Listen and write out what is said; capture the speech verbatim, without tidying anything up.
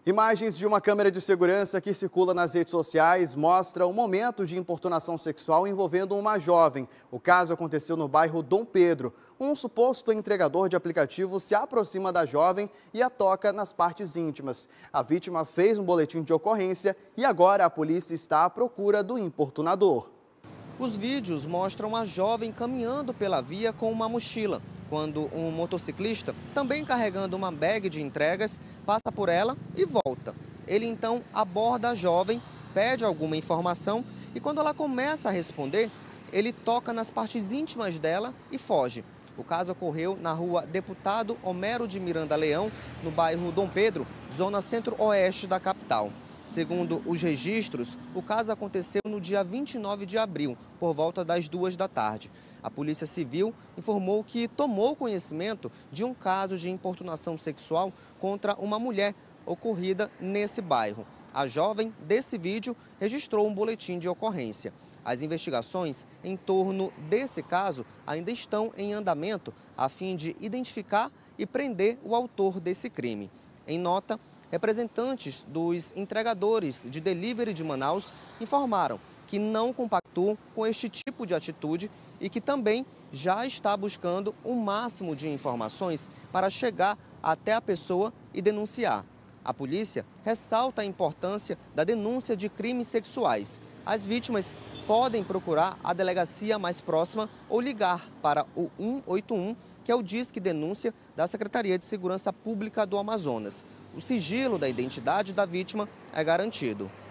Imagens de uma câmera de segurança que circula nas redes sociais mostram um momento de importunação sexual envolvendo uma jovem. O caso aconteceu no bairro Dom Pedro. Um suposto entregador de aplicativo se aproxima da jovem e a toca nas partes íntimas. A vítima fez um boletim de ocorrência e agora a polícia está à procura do importunador. Os vídeos mostram a jovem caminhando pela via com uma mochila, quando um motociclista, também carregando uma bag de entregas, passa por ela e volta. Ele então aborda a jovem, pede alguma informação e quando ela começa a responder, ele toca nas partes íntimas dela e foge. O caso ocorreu na rua Deputado Homero de Miranda Leão, no bairro Dom Pedro, zona centro-oeste da capital. Segundo os registros, o caso aconteceu no dia vinte e nove de abril, por volta das duas da tarde. A Polícia Civil informou que tomou conhecimento de um caso de importunação sexual contra uma mulher ocorrida nesse bairro. A jovem desse vídeo registrou um boletim de ocorrência. As investigações em torno desse caso ainda estão em andamento a fim de identificar e prender o autor desse crime. Em nota, representantes dos entregadores de delivery de Manaus informaram que não compactuam com este tipo de atitude e que também já está buscando o máximo de informações para chegar até a pessoa e denunciar. A polícia ressalta a importância da denúncia de crimes sexuais. As vítimas podem procurar a delegacia mais próxima ou ligar para o um oito um, que é o Disque Denúncia da Secretaria de Segurança Pública do Amazonas. O sigilo da identidade da vítima é garantido.